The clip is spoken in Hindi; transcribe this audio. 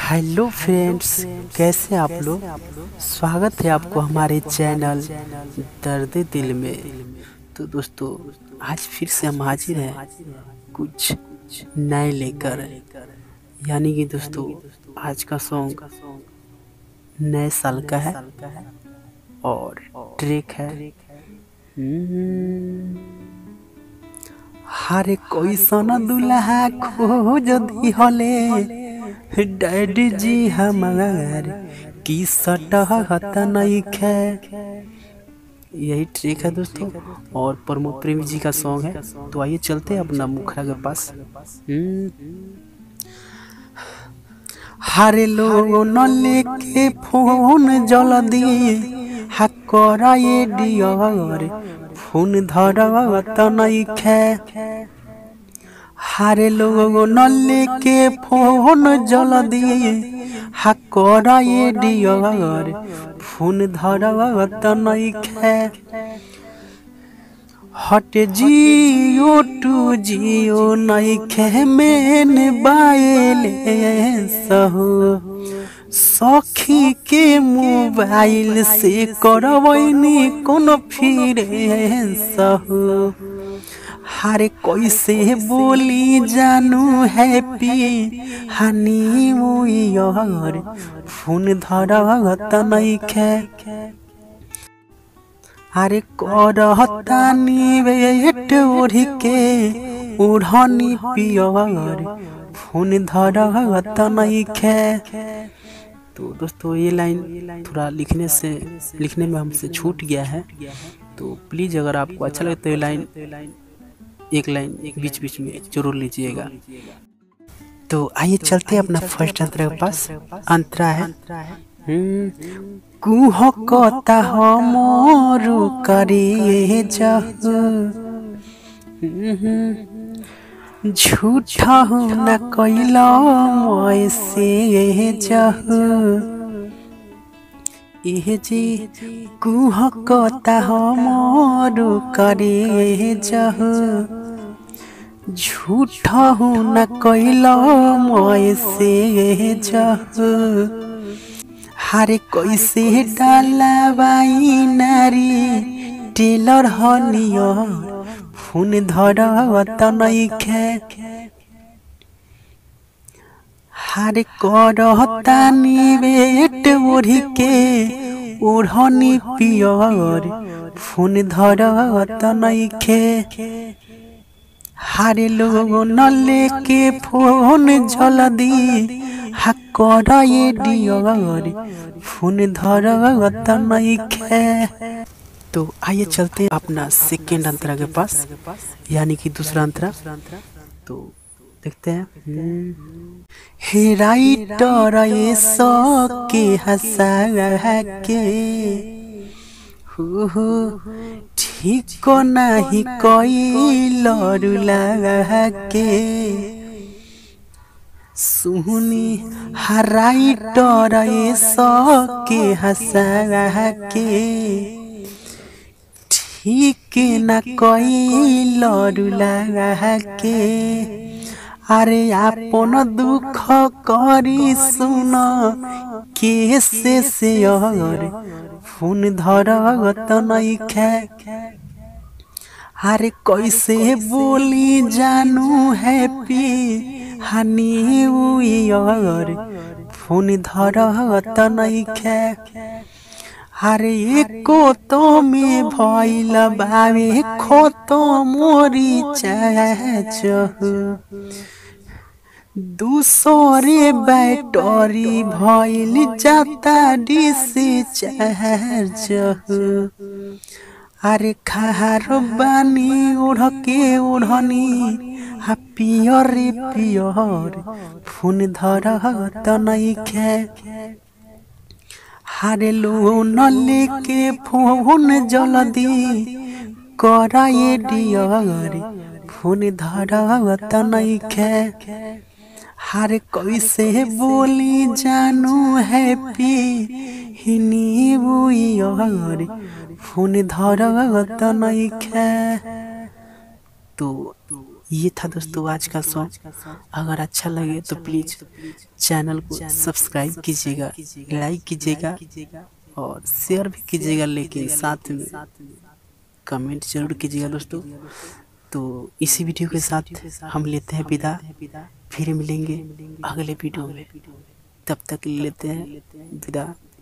हेलो फ्रेंड्स, कैसे आप लोग। स्वागत है आपको हमारे चैनल दर्द दिल में। तो दोस्तों, आज फिर से हम हाजिर हैं कुछ नए लेकर। यानी कि दोस्तों, आज का सॉन्ग नए साल का है और ट्रैक है हरे कोई सोना दुल्हा खोज दी हले डैडी जी हमार की सटहत नइखे। यही ट्रैक है दोस्तों और प्रमोद प्रेमी जी का सॉन्ग है। तो आइए चलते हैं अपना मुखड़ा के पास। हरे लोग न लेके फोन जल्दी हकरा ये डियर फोन धरत नइखे। हरे लोग न लेके फोन जल्दी हकरा ये डियर फोन धरत नइखे। हट जियो टू जियो नइखे मेन बायले सहु सखी के मोबाइल से करवैनी कोनो फिरे सहु। हरे कैसे बोली जानू happy honey new year phone धरत नइखे। अरे करहतानी वेट ओढ़ के ओढ़नी पियर फोन धरत नइखे। तो दोस्तों, ये लाइन थोड़ा लिखने में हमसे छूट गया है। तो प्लीज़ अगर आपको अच्छा लगे तो ये लाइन एक बीच बीच में जरूर लीजिएगा। तो आइए चलते हैं अपना फर्स्ट अंतरा के पास। अंतरा है कुह कता हमरू करिए जहु झूठा न कैला ऐसे जहु। एह जी कुह कता हमरू करिए जहु झूठा न कैला ऐसे जहु। हरे कैसे डालवाई नारी टेलर हनियर फोन धरत नइखे। हरे करहतानी वेट ओढ़ के ओढ़नी पियर फोन धरत नइखे। हरे लोग न लेके फोन जल्दी हकरा ये डियर फोन धरत नइखे। तो आइए चलते हैं अपना सेकेंड अंतरा के पास, यानी कि दूसरा अंतरा। तो देखते हैं हे राइटर ये सो के हंसा के ठीक नहीं कोई लरुला के सुनी हराइटर ये सो के हंसा के ठीक न कोई लरुला के। अरे आपन दुख करी सुन कैसे शेयर फोन धरत नइखे। अरे कैसे बोली जानू happy honey new year phone धरत नइखे। हरे एको तो में भइल बावे खो तो मोरी चाचहु दूसरे बैटरी भइल जाता डिसी चाचहु। अरे खार बानी ओढ़ के ओढ़नी पियर पियर फोन धरत नइखे। हरे लो न लेके फोन जल्दी करा ये डियर फोन धरत नइखे। हरे कैसे बोली जानू हैप्पी न्यू ईयर फोन धरत नइखे। तो ये था दोस्तों आज का सॉन्ग। अगर अच्छा लगे तो प्लीज़ चैनल को सब्सक्राइब कीजिएगा, लाइक कीजिएगा और शेयर भी कीजिएगा, लेकिन साथ में कमेंट जरूर कीजिएगा दोस्तों। तो इसी वीडियो के साथ हम लेते हैं विदा, फिर मिलेंगे अगले वीडियो में। तब तक लेते हैं विदा।